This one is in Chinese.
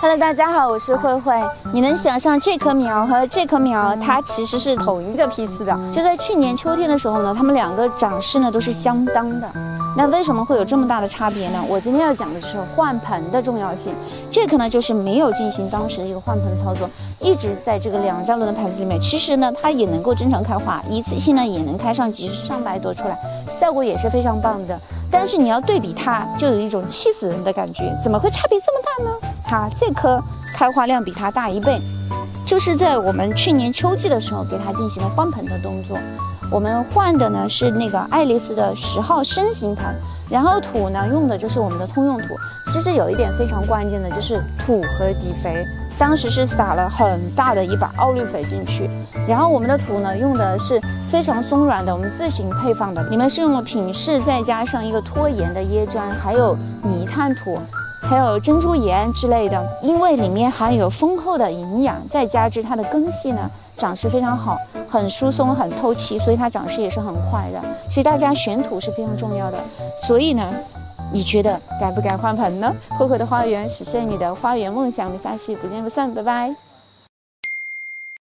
Hello， 大家好，我是慧慧。你能想象这棵苗和这棵苗，它其实是同一个批次的？就在去年秋天的时候呢，它们两个长势呢都是相当的。那为什么会有这么大的差别呢？我今天要讲的就是换盆的重要性。这棵呢就是没有进行当时的一个换盆的操作，一直在这个2加仑的盆子里面。其实呢，它也能够正常开花，一次性呢也能开上几十上百朵出来，效果也是非常棒的。但是你要对比它，就有一种气死人的感觉。怎么会差别这么大呢？它这棵开花量比它大1倍，就是在我们去年秋季的时候给它进行了换盆的动作。我们换的呢是那个爱丽丝的10号深型盆，然后土呢用的就是我们的通用土。其实有一点非常关键的就是土和底肥，当时是撒了很大的一把奥氯肥进去，然后我们的土呢用的是非常松软的，我们自行配放的，里面是用了品质再加上一个脱盐的椰砖，还有泥炭土。还有珍珠岩之类的，因为里面含有丰厚的营养，再加之它的根系呢长势非常好，很疏松很透气，所以它长势也是很快的。所以大家选土是非常重要的。所以呢，你觉得该不该换盆呢？慧慧的花园实现你的花园梦想，我们下期不见不散，拜拜。